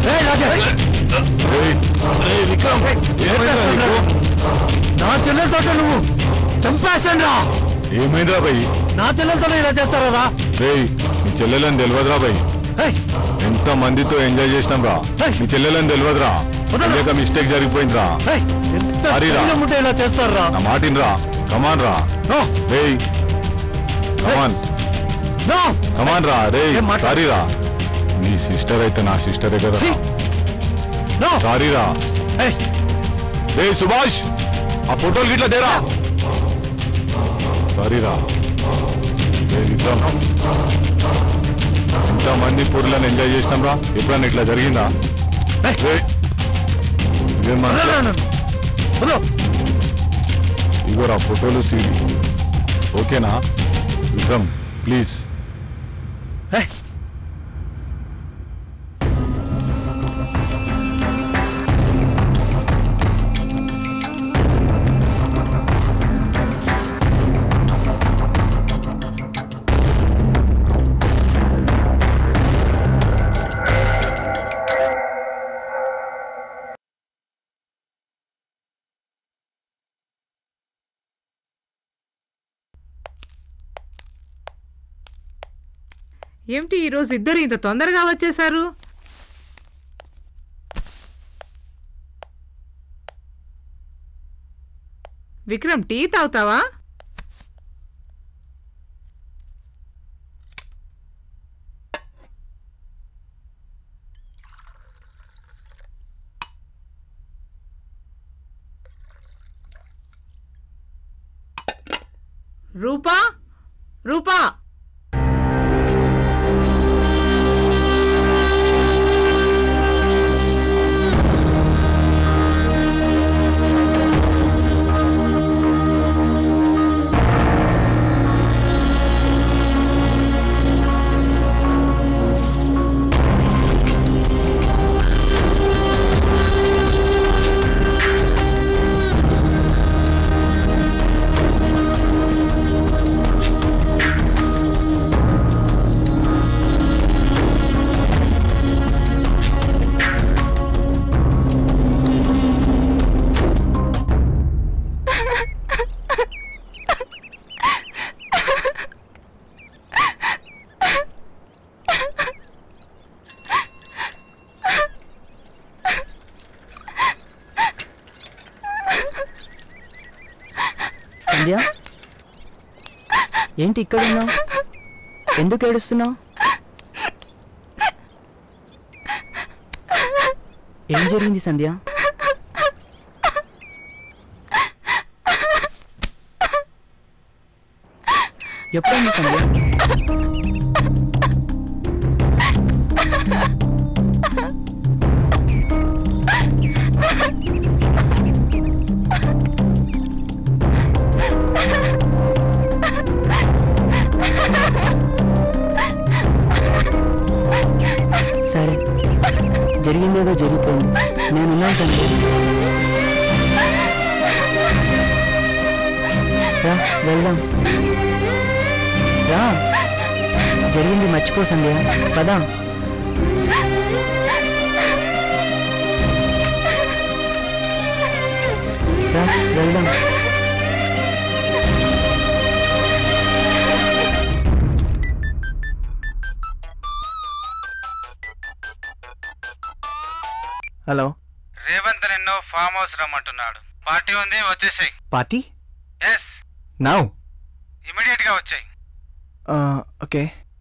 నా చెల్లెలతో నువ్వు చంపేస్తాను రా. ఏమైందిరా భయ్? నా చెల్లెలతో ఇలా చేస్తారా రా? నీ చెల్లెలని తెలియదురా భయ్. ఎంత మందితో ఎంజాయ్ చేసినాం రా. నీ చెల్లెలని తెలియదురా. మిస్టేక్ జరిగిపోయిందిరా. ఇలా చేస్తారా? నా మాటినరా. కమాన్ రా. కమాన్ రా. రే సారీ రా. నీ సిస్టర్ అయితే నా సిస్టరే కదా. సారీ రా. రే సుభాష్ ఆ ఫోటోలు గిట్లా దేరా. సారీ రా. ఎంతమంది పూర్లను ఎంజాయ్ చేసినాం రా. ఎప్పుడన్నా ఇట్లా జరిగిందా? ఇగోరా ఫోటోలు సీడీ. ఓకేనా విక్రమ్? ప్లీజ్. ఏమిటి ఈరోజు ఇద్దరు ఇంత తొందరగా వచ్చేశారు? విక్రమ్ టీ తాగుతావా? రూపా, రూపా, ఏంటి ఇక్కడ ఉన్నావు? ఎందుకు ఏడుస్తున్నావు? ఏం జరిగింది సంధ్య? ఎప్పుడైంది సంధ్య? సరే, జరిగిందేదో జరిగిపోయింది. నేనున్నాను సంధ్య. రా వెళ్దాం. రా, జరిగింది మర్చిపో సంధ్య. పదా. రా వెళ్దాం. హలో, రేవంత్ నిన్ను ఫామ్ హౌస్ రమ్మంటున్నాడు. పార్టీ ఉంది, వచ్చేసాయి. పార్టీ? ఎస్, నౌ ఇమీడియట్ గా వచ్చాయి. ఓకే.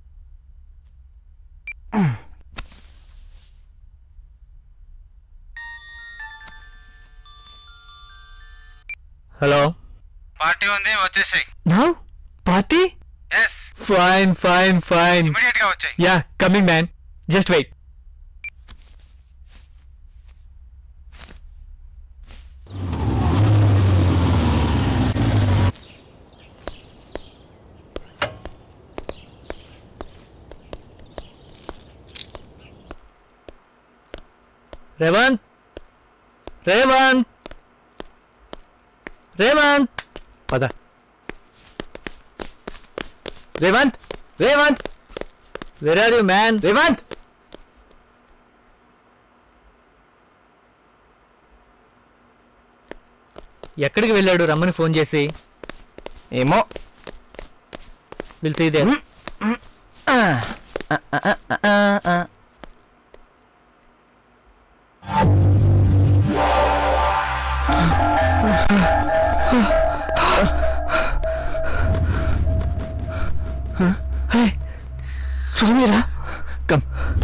హలో, పార్టీ ఉంది, వచ్చేసాయి. Now party? Yes. Fine fine fine, immediate గా వచ్చాయి. Ya coming man, just wait. Revanth, Revanth, Revanth, పద. Revanth, Revanth, where are you man? Revanth, ఎక్కడికి వెళ్ళాడు రమ్మని ఫోన్ చేసి? ఏమో. Will see there. స్వామిరా, కమ్.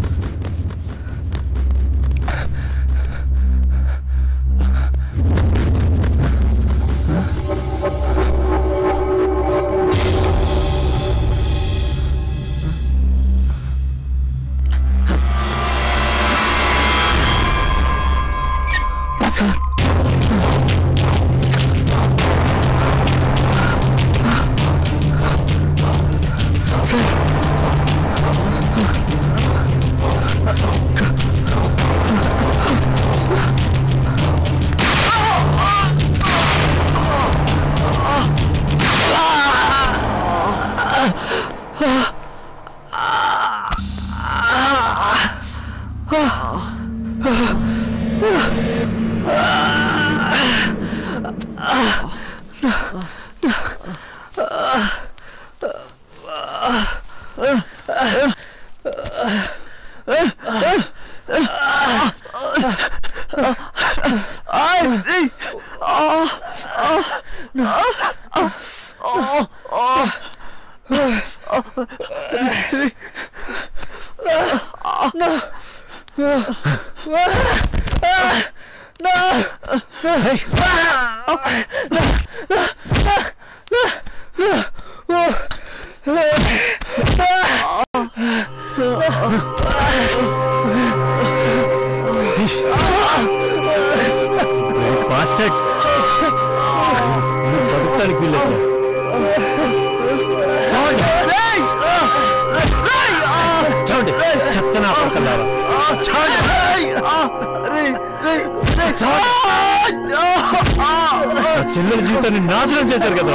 చెల్లెల జీవితాన్ని నాశనం చేశారు కదరా.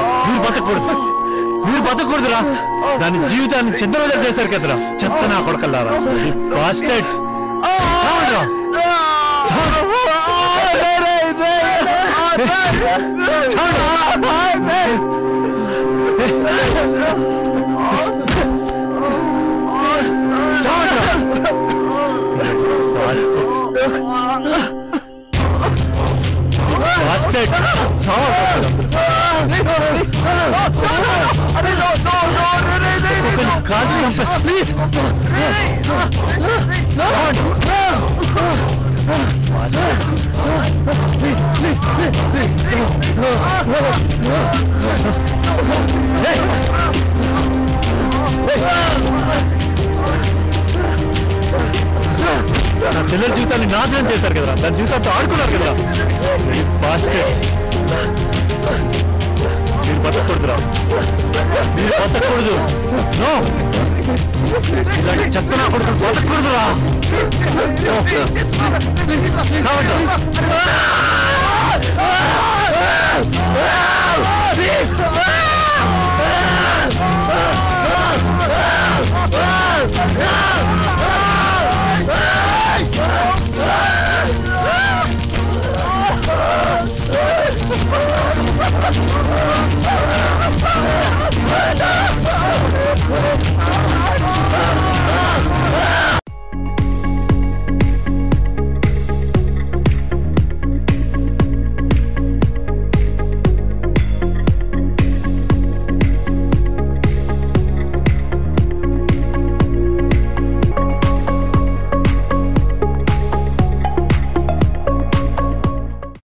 మీరు బతకూడదురా. దాని జీవితాన్ని చింతనోదం చేశారు కదరా. చెత్త నా కొడకల్లారా. బాస్టర్డ్స్. Bastard! Please! నా చెల్లెల జీవితాన్ని నాశనం చేశారు కదరా. దాని జీవితాంతో ఆడుకున్నారు కదా. మీరు బతకూడదురా. మీరు బతకూడదు. నో, ఇలాంటి చెత్త నా కొడుకు బతకూడదురా. ప్లీజ్